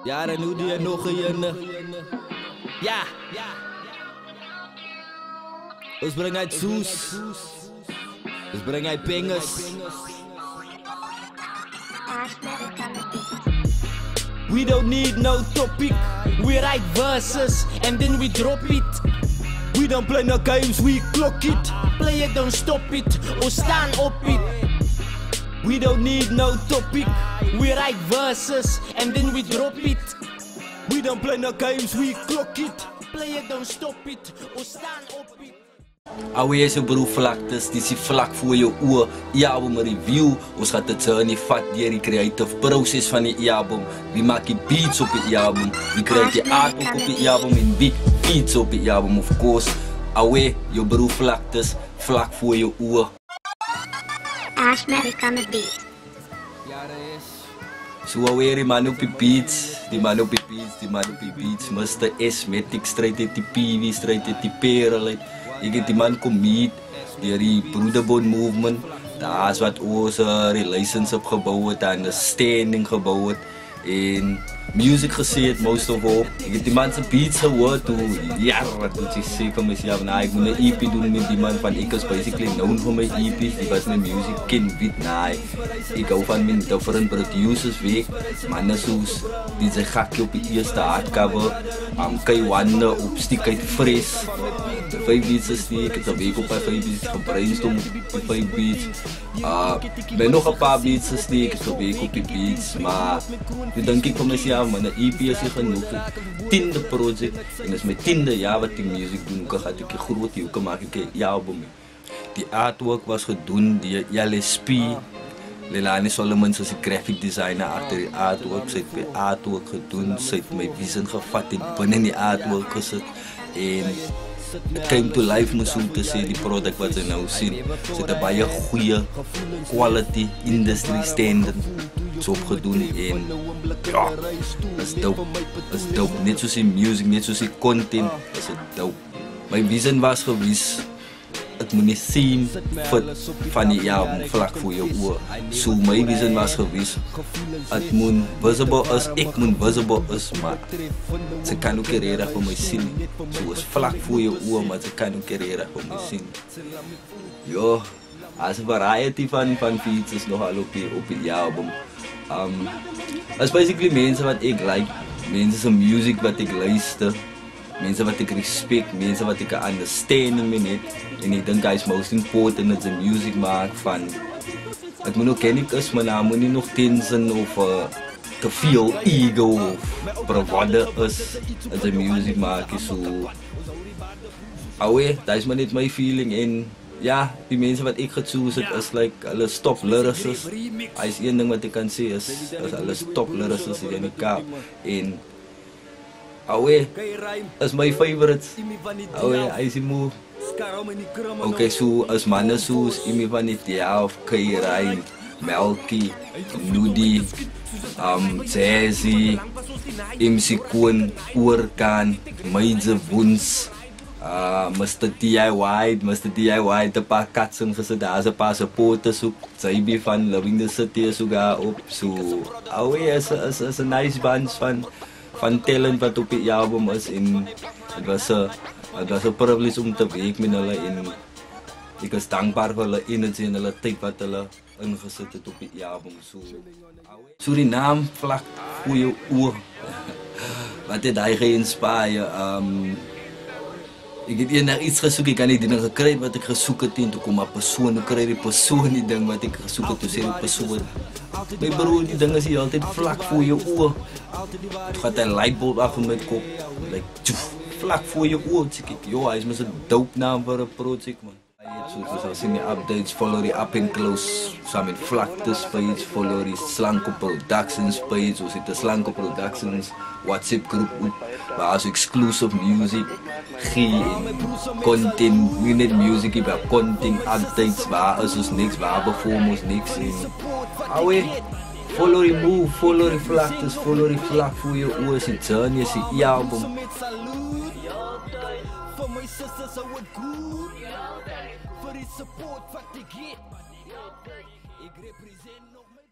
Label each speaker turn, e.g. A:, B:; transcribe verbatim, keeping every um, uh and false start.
A: Ja, dan hoe die nog een. Ja. Ons brengen uit Soes. Ons brengen uit Pingers. We don't need no topic. We write verses and then we drop it. We don't play no games, we clock it. Play it, don't stop it, or stand up it. We don't need no topic. We write verses and then we drop it. We don't play no games, we clock it. Play it, don't stop it, or stand up it.
B: Alweer zo bro vlaktes, die is vlak voor je oor. Album review, ons gaat het zo niet vat door die creative proces van die album. Wie maakt die beats op het album, wie krijgt die artwork op het album en wie beats op het album of course. Alweer, je bro vlaktes, vlak voor je oor.
C: Ashmatic on the beat.
B: Zo alweer die man op die beats, die man op die beats, die man op die beats. mister Ashmatic strijd uit die P V, strijd uit die perel. Ik heb die man commiet, die Broederbond movement. Daar is wat onze relations opgebouwd, en standing gebouwd. En music gezet, most of all. Ik heb die man zijn beats gehoord toen, ja, wat moet je zeker mezelf, nou ik moet een E P doen met die man van, ik was basically known voor mijn E P's, die was mijn music kind wit, nou ik hou van mijn different producers week, mannen zoals, die zijn gakje op het eerste hardcover, um, Kaiwanda op Stick uit Fris, de vijf beats is die, ik heb een week op mijn vijf beats, gebrainstormd op die vijf beats, uh, ben nog een paar beats is die, ik heb een week op die beats, maar nu denk ik van mezelf, man, een E P is hier genoeg. Tiende project. En dat is mijn tiende jaar wat ik muziek doen. Dan ga ik een groot joeken maken, een album. Die artwork was gedaan, die L S P. Leilani Solomons is een graphic designer achter die artwork. Ze heeft mijn artwork gedaan. Ze heeft mijn vision gevat en binnen die artwork gezet. En het came to life moest om te zien, die product wat ze nou zien. Ze hebben bij een goede quality industry standard zo opgedaan en ja, dat is dope. Dat is dope. Net zoals in music, net zoals in content, dat is dope. Mijn vision was geweest, het moet niet zien van die album vlak voor je oor. Zo mijn vision was geweest, het moet visible is, ik moet visible is, maar ze kan ook erg voor mij zien. Zo is vlak voor je oor, maar ze kan ook erg voor mij zien. Ja, als een variety van, van features nogal op je, op je album. Um, dat is basically mensen wat ik like, mensen zijn muziek wat ik luister, mensen wat ik respect, mensen wat ik een understanding mee heb. En ik denk dat is most important dat ze muziek maken van, het moet ook kennis is, maar nou moet niet nog tensen of uh, te veel ego of bravado is dat ze muziek maken. Zo, away, dat is maar niet mijn feeling en ja, die mensen wat ik ga choose is like alle stop lyricists. Hij is één ding wat ik kan zeggen is, is alle stop lyricists in de kaap. En away, is mijn favorite. Away, hij is moe. Oké, okay, zo als mannen zoals Imi van Itia of Kairai, Melky, Nudi, um, Jazzy, M C Koen, Oerkan, Meidze Woens. Uh, mister T I Y, mister T I Y, de paar katsen gezet, daar is een paar supporters op. Zij van Loving the City sogar op. Zo, alweer is, is, is een nice bunch van, van talent wat op het album is. En het was een, het was een privilege om te werken met hulle. En ik was dankbaar voor hulle energie en hulle tijd wat hulle ingezet het op het album. Zo, Suriname vlak voor je oor. Wat het hij geïnspireerd. Um, Ik heb hier naar iets gezocht, ik kan niet dingen gekregen wat ik gezocht heb. Toen kwam een persoon, ik kreeg die persoon die dingen wat ik gezocht heb. Toen zei die persoon, mijn broer, die dingen zie je altijd vlak voor je oor. Toen gaat hij lightbulb af in mijn kop. Like, tjoef, vlak voor je oor. Toen zeg ik, joh, hij is met zijn dope naam voor een project, man. Zoals in die updates, follow die Up and Close, samen met Vlaktes page, follow die Slanko Productions page, we zitten Slanko Productions, WhatsApp groep op, waar is exclusive music, geen content, niet music, maar content, updates, waar is dus niks, waar bijvoorbeeld niks in. Alweer, follow die move, follow die Vlaktes, follow die vlak voor je oor, zit zijn, je ziet je album.
A: For my sisters, I would good. For the support, what they get. Ik represent nog